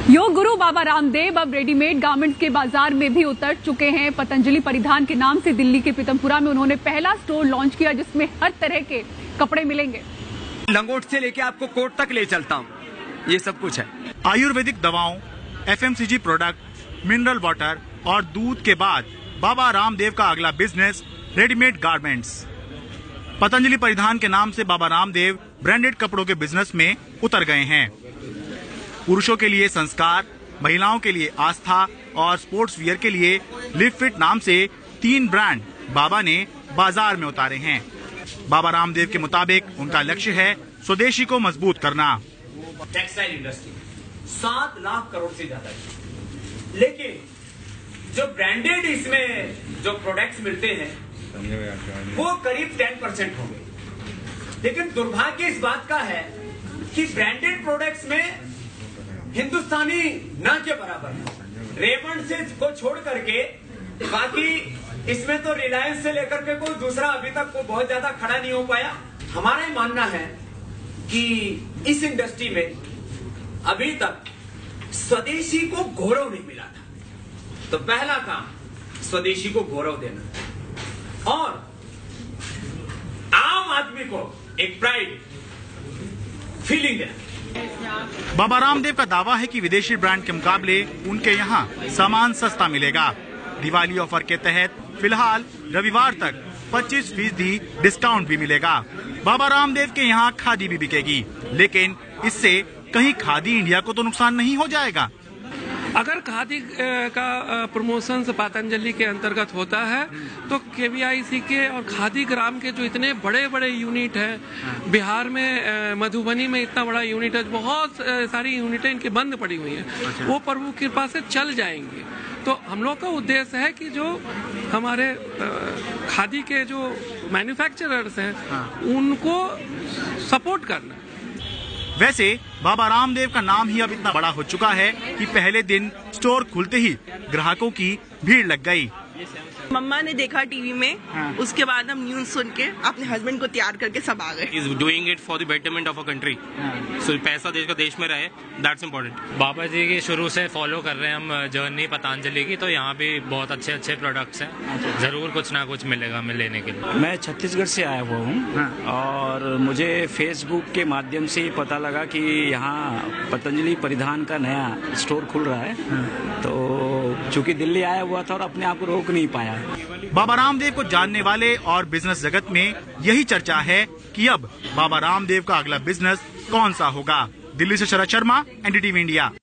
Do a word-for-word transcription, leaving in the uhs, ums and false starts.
योग गुरु बाबा रामदेव अब readymade garments के बाजार में भी उतर चुके हैं। पतंजलि परिधान के नाम से दिल्ली के पीतमपुरा में उन्होंने पहला स्टोर लॉन्च किया, जिसमें हर तरह के कपड़े मिलेंगे। लंगोट से लेके आपको कोट तक ले चलता हूँ, ये सब कुछ है। आयुर्वेदिक दवाओं, एफएमसीजी प्रोडक्ट, मिनरल वाटर और दूध के बाद बाबा रामदेव का अगला बिजनेस रेडीमेड गारमेंट्स। पतंजलि परिधान के नाम से बाबा रामदेव ब्रांडेड कपड़ों के बिजनेस में उतर गए हैं। पुरुषों के लिए संस्कार, महिलाओं के लिए आस्था और स्पोर्ट्स वियर के लिए लिव फिट नाम से तीन ब्रांड बाबा ने बाजार में उतारे हैं। बाबा रामदेव के मुताबिक उनका लक्ष्य है स्वदेशी को मजबूत करना। टेक्सटाइल इंडस्ट्री सात लाख करोड़ से ज्यादा है, लेकिन जो ब्रांडेड इसमें जो प्रोडक्ट्स मिलते हैं वो करीब टेन परसेंट होंगे। लेकिन दुर्भाग्य इस बात का है कि ब्रांडेड प्रोडक्ट्स में हिंदुस्तानी न के बराबर है। रेमंड से को छोड़ करके बाकी इसमें तो रिलायंस से लेकर के कोई दूसरा अभी तक कोई बहुत ज्यादा खड़ा नहीं हो पाया। हमारा ही मानना है कि इस इंडस्ट्री में अभी तक स्वदेशी को गौरव नहीं मिला था, तो पहला काम स्वदेशी को गौरव देना और आम आदमी को एक प्राइड फीलिंग देना। बाबा रामदेव का दावा है कि विदेशी ब्रांड के मुकाबले उनके यहाँ सामान सस्ता मिलेगा। दिवाली ऑफर के तहत फिलहाल रविवार तक पच्चीस फीसदी डिस्काउंट भी मिलेगा। बाबा रामदेव के यहाँ खादी भी बिकेगी, लेकिन इससे कहीं खादी इंडिया को तो नुकसान नहीं हो जाएगा। अगर खादी का प्रमोशन पतंजलि के अंतर्गत होता है तो केवीआईसी के और खादी ग्राम के जो इतने बड़े बड़े यूनिट हैं, बिहार में मधुबनी में इतना बड़ा यूनिट है, बहुत सारी यूनिटें इनकी बंद पड़ी हुई हैं, वो प्रभु की कृपा से चल जाएंगे। तो हम लोग का उद्देश्य है कि जो हमारे खादी के जो मैन्युफैक्चरर्स हैं उनको सपोर्ट करना। वैसे बाबा रामदेव का नाम ही अब इतना बड़ा हो चुका है कि पहले दिन स्टोर खुलते ही ग्राहकों की भीड़ लग गई। मम्मा ने देखा टीवी में, हाँ। उसके बाद हम न्यूज सुन के अपने हस्बैंड को तैयार करके सब आ गए। Is doing it for the betterment of a country, so पैसा देश का देश में रहे, दैट्स इम्पोर्टेंट। बाबा जी की शुरू से फॉलो कर रहे हैं हम जर्नी पतंजलि की, तो यहाँ भी बहुत अच्छे अच्छे प्रोडक्ट्स हैं, जरूर कुछ ना कुछ मिलेगा हमें लेने के लिए। मैं छत्तीसगढ़ से आया हुआ हूँ, हाँ। और मुझे फेसबुक के माध्यम से पता लगा कि यहाँ पतंजलि परिधान का नया स्टोर खुल रहा है, हाँ। तो चूंकि दिल्ली आया हुआ था और अपने आप को रोक नहीं पाया। बाबा रामदेव को जानने वाले और बिजनेस जगत में यही चर्चा है कि अब बाबा रामदेव का अगला बिजनेस कौन सा होगा। दिल्ली से शरद शर्मा, एनडीटीवी इंडिया।